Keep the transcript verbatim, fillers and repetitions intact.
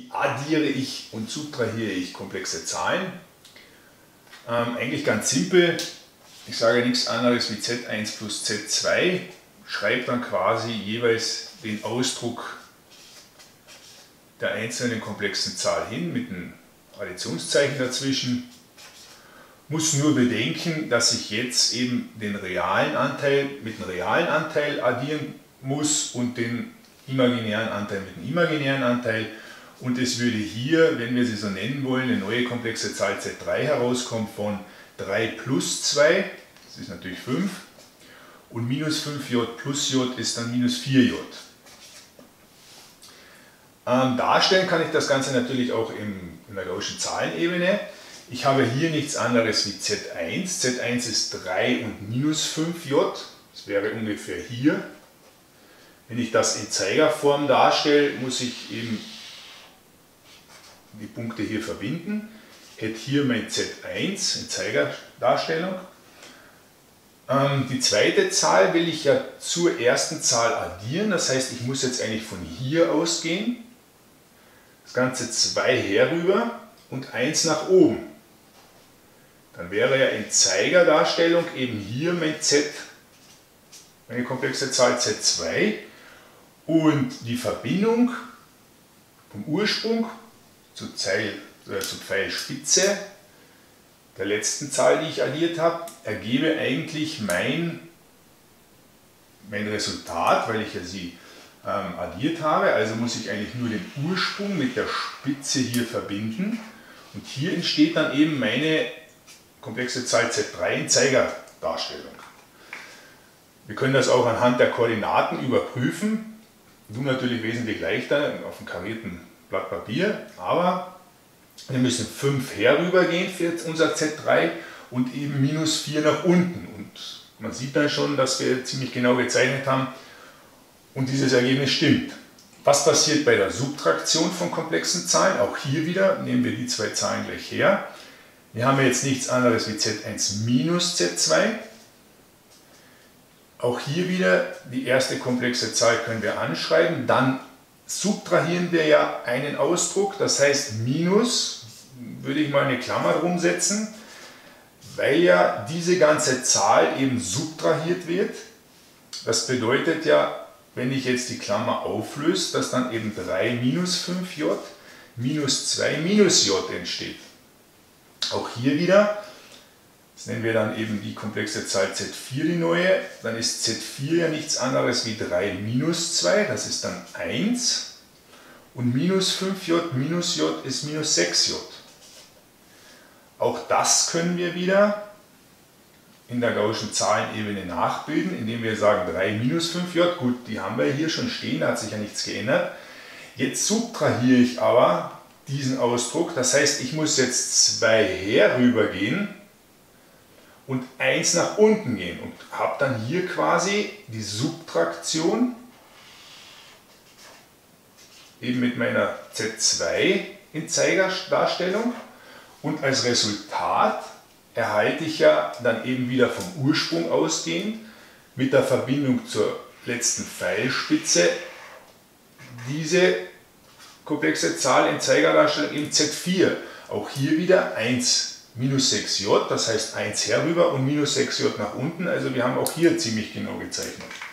addiere ich und subtrahiere ich komplexe Zahlen? Ähm, eigentlich ganz simpel. Ich sage nichts anderes wie z eins plus z zwei, schreibe dann quasi jeweils den Ausdruck der einzelnen komplexen Zahl hin mit einem Additionszeichen dazwischen. Muss nur bedenken, dass ich jetzt eben den realen Anteil mit dem realen Anteil addieren muss und den imaginären Anteil mit dem imaginären Anteil. Und es würde hier, wenn wir sie so nennen wollen, eine neue komplexe Zahl z drei herauskommen von drei plus zwei, das ist natürlich fünf, und minus fünf j plus j ist dann minus vier j. Ähm, darstellen kann ich das Ganze natürlich auch im, in der gaußschen Zahlenebene. Ich habe hier nichts anderes wie z eins. z eins ist drei und minus fünf j, das wäre ungefähr hier. Wenn ich das in Zeigerform darstelle, muss ich eben die Punkte hier verbinden. Ich hätte hier mein z eins in Zeigerdarstellung. Ähm, die zweite Zahl will ich ja zur ersten Zahl addieren, das heißt, ich muss jetzt eigentlich von hier ausgehen. Das Ganze zwei herüber und eins nach oben. Dann wäre ja in Zeigerdarstellung eben hier mein z, meine komplexe Zahl z zwei. Und die Verbindung vom Ursprung zur, Zeil, äh, zur Pfeilspitze der letzten Zahl, die ich addiert habe, ergebe eigentlich mein, mein Resultat, weil ich ja sie ähm, addiert habe. Also muss ich eigentlich nur den Ursprung mit der Spitze hier verbinden. Und hier entsteht dann eben meine komplexe Zahl z drei in Zeigerdarstellung. Wir können das auch anhand der Koordinaten überprüfen. Du natürlich wesentlich leichter auf einem karierten Blatt Papier, aber wir müssen fünf herübergehen für unser z drei und eben minus vier nach unten. Und man sieht dann schon, dass wir ziemlich genau gezeichnet haben und dieses Ergebnis stimmt. Was passiert bei der Subtraktion von komplexen Zahlen? Auch hier wieder nehmen wir die zwei Zahlen gleich her. Wir haben jetzt nichts anderes wie z eins minus z zwei. Auch hier wieder die erste komplexe Zahl können wir anschreiben, dann subtrahieren wir ja einen Ausdruck, das heißt minus, würde ich mal eine Klammer drum setzen, weil ja diese ganze Zahl eben subtrahiert wird. Das bedeutet ja, wenn ich jetzt die Klammer auflöse, dass dann eben drei minus fünf j minus zwei minus j entsteht. Auch hier wieder. Das nennen wir dann eben die komplexe Zahl z vier, die neue. Dann ist z vier ja nichts anderes wie drei minus zwei, das ist dann eins. Und minus fünf j minus j ist minus sechs j. Auch das können wir wieder in der gaußschen Zahlenebene nachbilden, indem wir sagen drei minus fünf j. Gut, die haben wir hier schon stehen, da hat sich ja nichts geändert. Jetzt subtrahiere ich aber diesen Ausdruck, das heißt, ich muss jetzt zwei herübergehen und eins nach unten gehen und habe dann hier quasi die Subtraktion eben mit meiner z zwei in Zeigerdarstellung und als Resultat erhalte ich ja dann eben wieder vom Ursprung ausgehend mit der Verbindung zur letzten Pfeilspitze diese komplexe Zahl in Zeigerdarstellung eben z vier. Auch hier wieder eins minus sechs j, das heißt eins herüber und minus sechs j nach unten, also wir haben auch hier ziemlich genau gezeichnet.